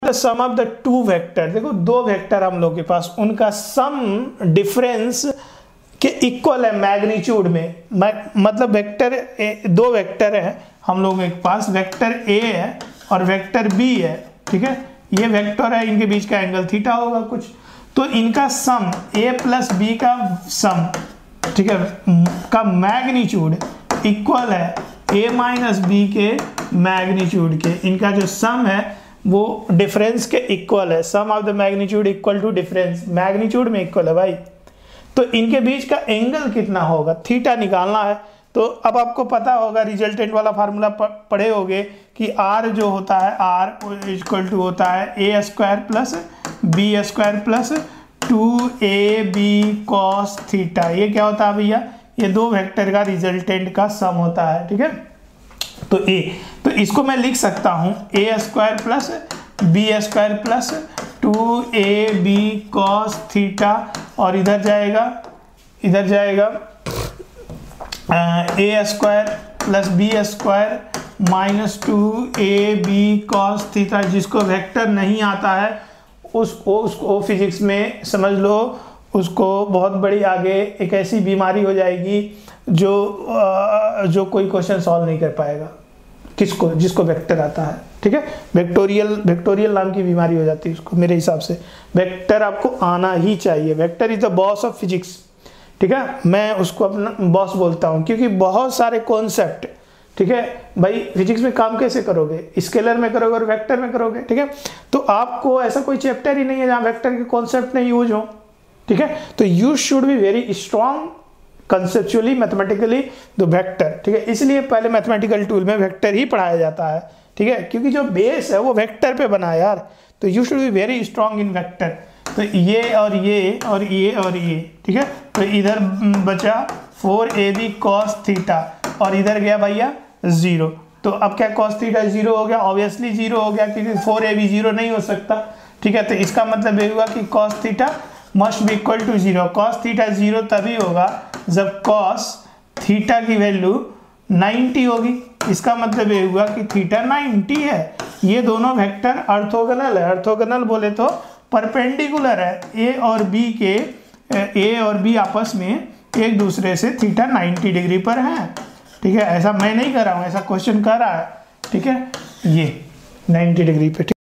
The sum of the two vector, देखो दो vector हम लोग के पास, उनका सम डिफरेंस के इक्वल है मैग्नीट्यूड में। मतलब वेक्टर दो वेक्टर है हम लोगों के पास, वेक्टर ए है और वेक्टर बी है, ठीक है। ये वेक्टर है, इनके बीच का एंगल थीटा होगा कुछ, तो इनका सम ए प्लस बी का सम, ठीक है, का मैग्नीट्यूड इक्वल है ए माइनस बी के मैग्नीट्यूड के। इनका जो सम है वो डिफरेंस के इक्वल है, sum of the magnitude equal to difference, magnitude में इक्वल है भाई। तो इनके बीच का एंगल कितना होगा, थीटा निकालना है। तो अब आपको पता होगा, रिजल्टेंट वाला फार्मूला पढ़े होगे कि आर जो होता है, आर इक्वल टू होता है A square plus B square plus 2ab cos theta. ये क्या होता है भैया, ये दो वेक्टर का रिजल्टेंट का सम होता है, ठीक है। तो ए, तो इसको मैं लिख सकता हूं A square plus B square plus 2ab cos theta, और इधर जाएगा A square plus B square minus 2ab cos theta. जिसको वेक्टर नहीं आता है उसको फिजिक्स में समझ लो, उसको बहुत बड़ी आगे एक ऐसी बीमारी हो जाएगी जो कोई क्वेश्चन सॉल्व नहीं कर पाएगा। किसको, जिसको वेक्टर आता है, ठीक है। वेक्टोरियल नाम की बीमारी हो जाती है उसको। मेरे हिसाब से वेक्टर आपको आना ही चाहिए, vector is the boss of physics, ठीक है। मैं उसको अपना बॉस बोलता हूँ क्योंकि बहुत सारे कॉन्सेप्ट, ठीक है भाई, फिजिक्स में काम कैसे करोगे, स्केलर में करोगे और वेक्टर में करोगे, ठीक है। तो आपको ऐसा कोई चैप्टर ही नहीं है जहाँ वेक्टर के कॉन्सेप्ट नहीं यूज हो, ठीक है। तो you should be very strong conceptually mathematically the vector, ठीक है। इसलिए पहले मैथमेटिकल टूल में वेक्टर ही पढ़ाया जाता है, ठीक है, क्योंकि जो बेस है वो वेक्टर पे बना है यार। तो you should be very strong in vector. तो ये और ये और ये और ये, ठीक है। तो इधर बचा 4ab cos थीटा और इधर गया भैया 0। तो अब क्या cos थीटा 0 हो गया, ऑब्वियसली 0 हो गया क्योंकि 4ab 0 नहीं हो सकता, ठीक है। तो इसका मतलब ये हुआ कि cos theta must be equal to 0। cos theta 0 तभी होगा जब cos थीटा की वैल्यू 90 होगी। इसका मतलब ये हुआ कि थीटा 90 है। ये दोनों वेक्टर ऑर्थोगोनल है, ऑर्थोगोनल बोले तो परपेंडिकुलर है। ए और बी आपस में एक दूसरे से थीटा 90 डिग्री पर है, ठीक है। ऐसा मैं नहीं कर रहा हूँ, ऐसा क्वेश्चन कर रहा है, ठीक है, ये 90 डिग्री पे।